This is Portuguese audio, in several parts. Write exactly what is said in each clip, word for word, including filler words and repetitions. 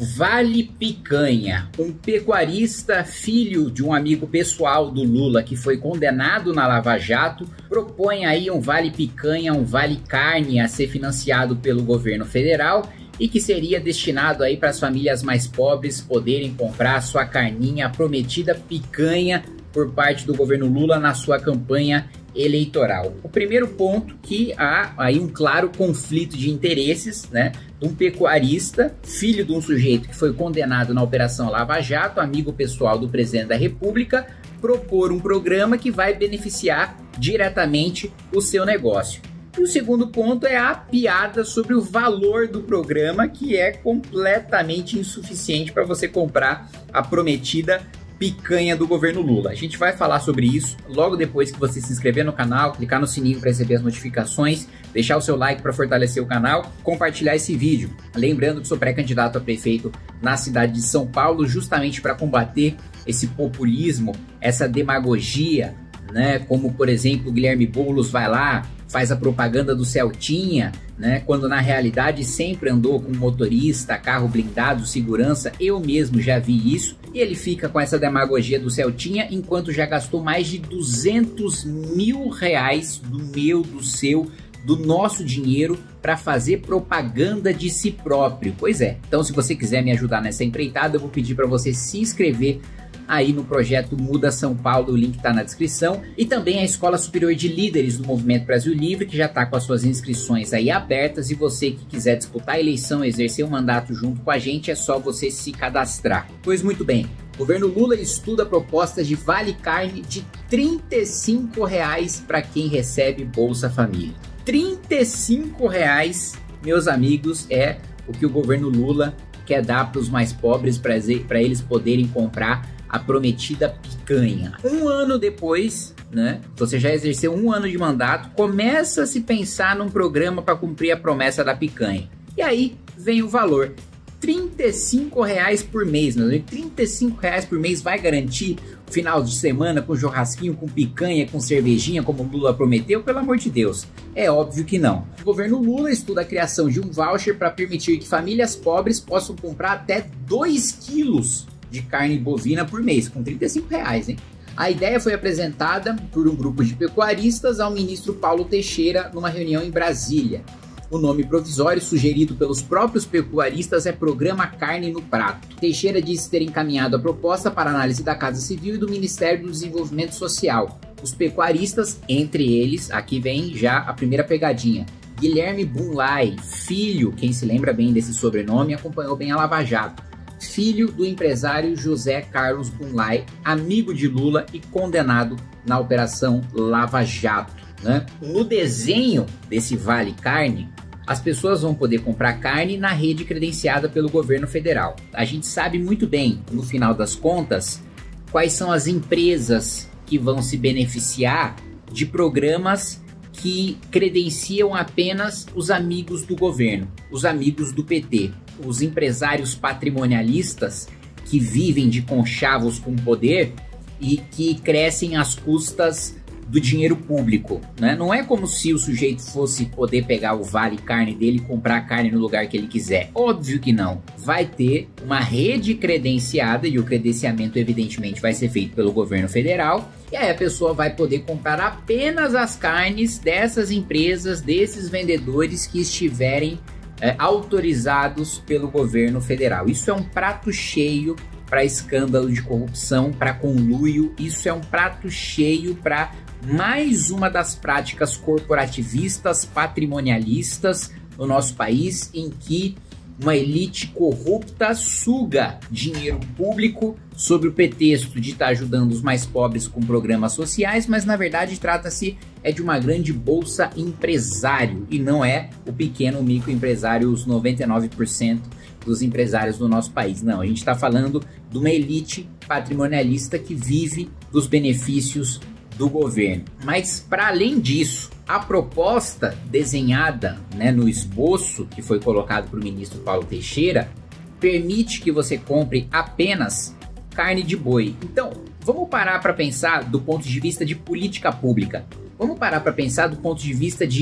Vale Picanha. Um pecuarista, filho de um amigo pessoal do Lula que foi condenado na Lava Jato, propõe aí um Vale Picanha, um Vale Carne a ser financiado pelo governo federal e que seria destinado aí para as famílias mais pobres poderem comprar sua carninha, a prometida picanha por parte do governo Lula na sua campanha eleitoral. O primeiro ponto, que há aí um claro conflito de interesses, né? Um pecuarista, filho de um sujeito que foi condenado na Operação Lava Jato, amigo pessoal do presidente da República, propor um programa que vai beneficiar diretamente o seu negócio. E o segundo ponto é a piada sobre o valor do programa, que é completamente insuficiente para você comprar a prometida picanha do governo Lula. A gente vai falar sobre isso logo depois que você se inscrever no canal, clicar no sininho para receber as notificações, deixar o seu like para fortalecer o canal, compartilhar esse vídeo. Lembrando que sou pré-candidato a prefeito na cidade de São Paulo, justamente para combater esse populismo, essa demagogia, né? Como, por exemplo, o Guilherme Boulos vai lá, faz a propaganda do Celtinha, né? Quando na realidade sempre andou com motorista, carro blindado, segurança. Eu mesmo já vi isso. E ele fica com essa demagogia do Celtinha, enquanto já gastou mais de duzentos mil reais do meu, do seu, do nosso dinheiro para fazer propaganda de si próprio. Pois é, então se você quiser me ajudar nessa empreitada, eu vou pedir para você se inscrever aí no projeto Muda São Paulo, o link está na descrição, e também a Escola Superior de Líderes do Movimento Brasil Livre, que já está com as suas inscrições aí abertas, e você que quiser disputar a eleição, exercer um mandato junto com a gente, é só você se cadastrar. Pois muito bem, o governo Lula estuda propostas de Vale Carne de trinta e cinco reais para quem recebe Bolsa Família. trinta e cinco reais, meus amigos, é o que o governo Lula quer dar para os mais pobres, para eles poderem comprar a prometida picanha. Um ano depois, né, você já exerceu um ano de mandato, começa a se pensar num programa para cumprir a promessa da picanha. E aí vem o valor, trinta e cinco reais por mês, meu amigo. trinta e cinco reais por mês vai garantir o final de semana com churrasquinho, com picanha, com cervejinha, como o Lula prometeu? Pelo amor de Deus, é óbvio que não. O governo Lula estuda a criação de um voucher para permitir que famílias pobres possam comprar até dois quilos de carne bovina por mês, com trinta e cinco reais, hein? A ideia foi apresentada por um grupo de pecuaristas ao ministro Paulo Teixeira numa reunião em Brasília. O nome provisório sugerido pelos próprios pecuaristas é Programa Carne no Prato. Teixeira disse ter encaminhado a proposta para análise da Casa Civil e do Ministério do Desenvolvimento Social. Os pecuaristas, entre eles, aqui vem já a primeira pegadinha, Guilherme Bunlai, filho, quem se lembra bem desse sobrenome, acompanhou bem a Lava Jato, filho do empresário José Carlos Bunlai, amigo de Lula e condenado na Operação Lava Jato, né? No desenho desse Vale Carne, as pessoas vão poder comprar carne na rede credenciada pelo governo federal. A gente sabe muito bem, no final das contas, quais são as empresas que vão se beneficiar de programas que credenciam apenas os amigos do governo, os amigos do P T. Os empresários patrimonialistas que vivem de conchavos com poder e que crescem às custas do dinheiro público, né? Não é como se o sujeito fosse poder pegar o Vale Carne dele e comprar carne no lugar que ele quiser. Óbvio que não. Vai ter uma rede credenciada e o credenciamento evidentemente vai ser feito pelo governo federal. E aí a pessoa vai poder comprar apenas as carnes dessas empresas, desses vendedores que estiverem É, autorizados pelo governo federal. Isso é um prato cheio para escândalo de corrupção, para conluio. Isso é um prato cheio para mais uma das práticas corporativistas, patrimonialistas no nosso país, em que uma elite corrupta suga dinheiro público sob o pretexto de estar ajudando os mais pobres com programas sociais, mas na verdade trata-se é de uma grande bolsa empresário e não é o pequeno microempresário, os noventa e nove por cento dos empresários do nosso país. Não, a gente está falando de uma elite patrimonialista que vive dos benefícios do governo. Mas para além disso, a proposta desenhada, né, no esboço que foi colocado para o ministro Paulo Teixeira permite que você compre apenas carne de boi. Então, vamos parar para pensar do ponto de vista de política pública. Vamos parar para pensar do ponto de vista de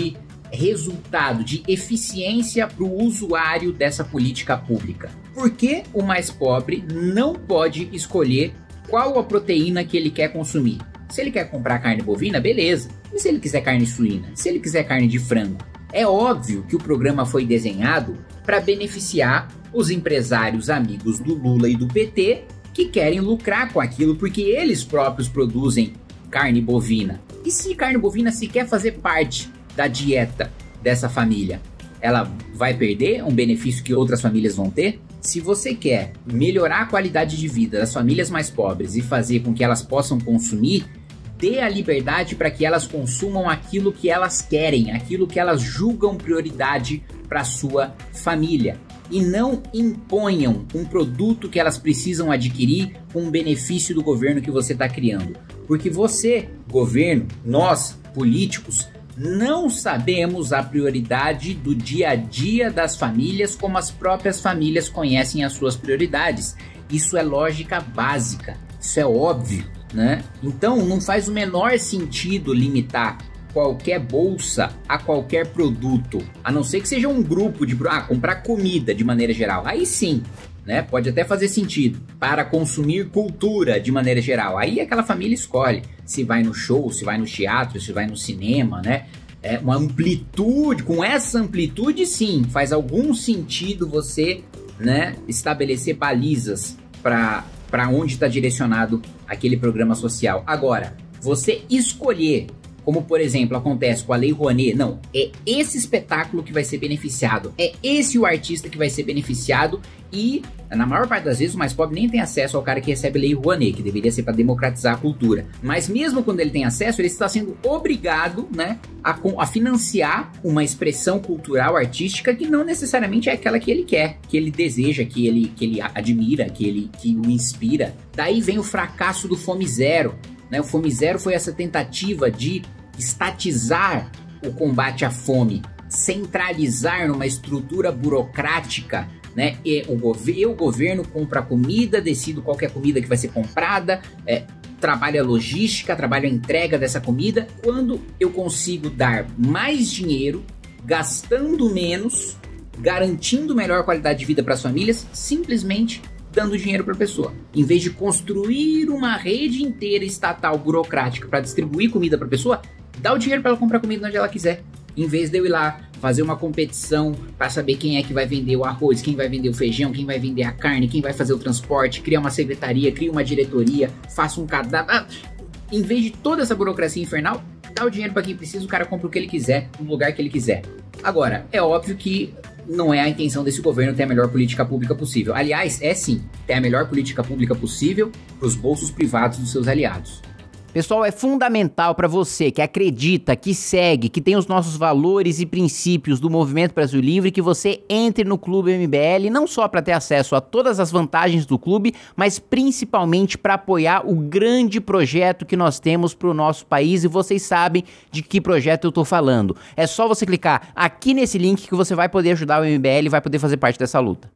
resultado de eficiência para o usuário dessa política pública. Por que o mais pobre não pode escolher qual a proteína que ele quer consumir? Se ele quer comprar carne bovina, beleza. E se ele quiser carne suína? Se ele quiser carne de frango? É óbvio que o programa foi desenhado para beneficiar os empresários amigos do Lula e do P T que querem lucrar com aquilo porque eles próprios produzem carne bovina. E se carne bovina sequer fazer parte da dieta dessa família, ela vai perder um benefício que outras famílias vão ter? Se você quer melhorar a qualidade de vida das famílias mais pobres e fazer com que elas possam consumir, dê a liberdade para que elas consumam aquilo que elas querem, aquilo que elas julgam prioridade para sua família. E não imponham um produto que elas precisam adquirir com um benefício do governo que você está criando. Porque você, governo, nós, políticos, não sabemos a prioridade do dia a dia das famílias como as próprias famílias conhecem as suas prioridades. Isso é lógica básica, isso é óbvio, né? Então não faz o menor sentido limitar qualquer bolsa a qualquer produto, a não ser que seja um grupo de ah, comprar comida de maneira geral. Aí sim, né? Pode até fazer sentido. Para consumir cultura de maneira geral. Aí aquela família escolhe se vai no show, se vai no teatro, se vai no cinema, né? É uma amplitude, com essa amplitude sim, faz algum sentido você, né, estabelecer balizas para para onde está direcionado aquele programa social. Agora, você escolher, como por exemplo acontece com a Lei Rouanet, não, é esse espetáculo que vai ser beneficiado, é esse o artista que vai ser beneficiado e na maior parte das vezes o mais pobre nem tem acesso ao cara que recebe a Lei Rouanet, que deveria ser para democratizar a cultura. Mas mesmo quando ele tem acesso, ele está sendo obrigado, né, a, a financiar uma expressão cultural, artística que não necessariamente é aquela que ele quer, que ele deseja, que ele, que ele admira, que, ele, que o inspira. Daí vem o fracasso do Fome Zero. Né? O Fome Zero foi essa tentativa de estatizar o combate à fome, centralizar numa estrutura burocrática, né? E o, gov e o governo compra a comida, decide qual que é a comida que vai ser comprada, é, trabalha a logística, trabalha a entrega dessa comida. Quando eu consigo dar mais dinheiro, gastando menos, garantindo melhor qualidade de vida para as famílias, simplesmente dando dinheiro para a pessoa. Em vez de construir uma rede inteira estatal burocrática para distribuir comida para a pessoa, dá o dinheiro para ela comprar comida onde ela quiser. Em vez de eu ir lá fazer uma competição para saber quem é que vai vender o arroz, quem vai vender o feijão, quem vai vender a carne, quem vai fazer o transporte, criar uma secretaria, cria uma diretoria, faça um cadastro. Ah, em vez de toda essa burocracia infernal, dá o dinheiro para quem precisa, o cara compra o que ele quiser, no lugar que ele quiser. Agora, é óbvio que não é a intenção desse governo ter a melhor política pública possível. Aliás, é sim, ter a melhor política pública possível para os bolsos privados dos seus aliados. Pessoal, é fundamental para você que acredita, que segue, que tem os nossos valores e princípios do Movimento Brasil Livre, que você entre no Clube M B L, não só para ter acesso a todas as vantagens do clube, mas principalmente para apoiar o grande projeto que nós temos para o nosso país, e vocês sabem de que projeto eu tô falando. É só você clicar aqui nesse link que você vai poder ajudar o M B L e vai poder fazer parte dessa luta.